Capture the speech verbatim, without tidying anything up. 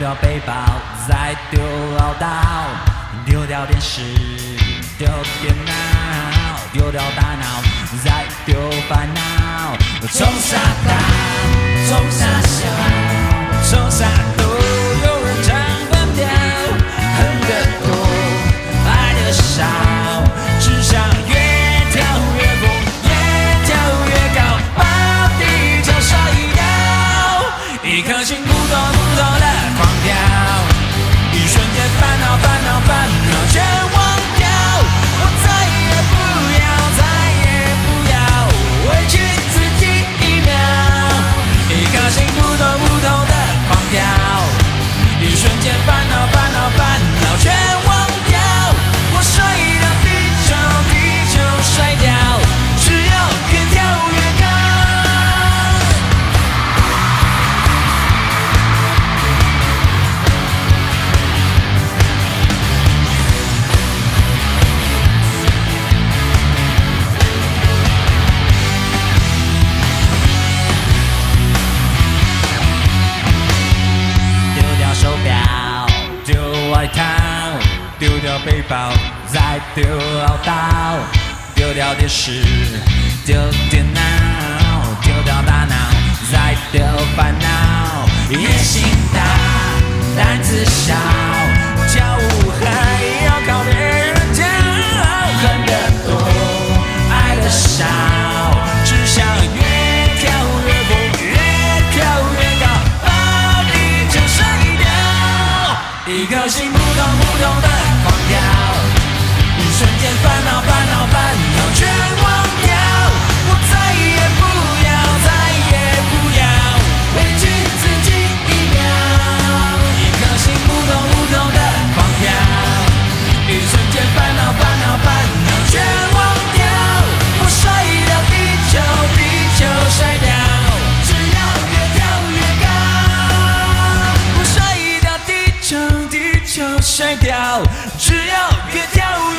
掉背包，再丢唠叨，丢掉电视，丢电脑，丢掉大脑，再丢烦恼。冲啥大，冲啥小，冲啥都有人唱反调，恨得多，爱得少，只想越跳越疯，越跳越高，把地球甩掉，一颗心扑通扑通的狂跳，一瞬间烦恼烦恼烦恼全忘掉，我再也不要再也不要委屈自己一秒，一颗心扑通扑通的狂跳，一瞬间烦恼烦恼烦恼全忘掉，我甩掉地球地球甩掉，只要越跳越高。手表，丢外套，丢掉背包，再丢唠叨，丢掉电视，丢电脑，丢掉大脑，再丢烦恼。野心大，胆子小，跳舞还要靠别人教，恨得多，爱得少，只想越跳越疯，越跳越高，把地球甩掉，一颗心扑通扑通的狂跳，一瞬间烦恼烦恼烦恼全忘掉，我再也不要再也不要委屈自己一秒，一颗心扑通扑通的狂跳，一瞬间烦恼烦恼烦恼全忘掉，我甩掉地球地球甩掉，只要越跳越高，我甩掉地球地球甩掉，只要越跳越高。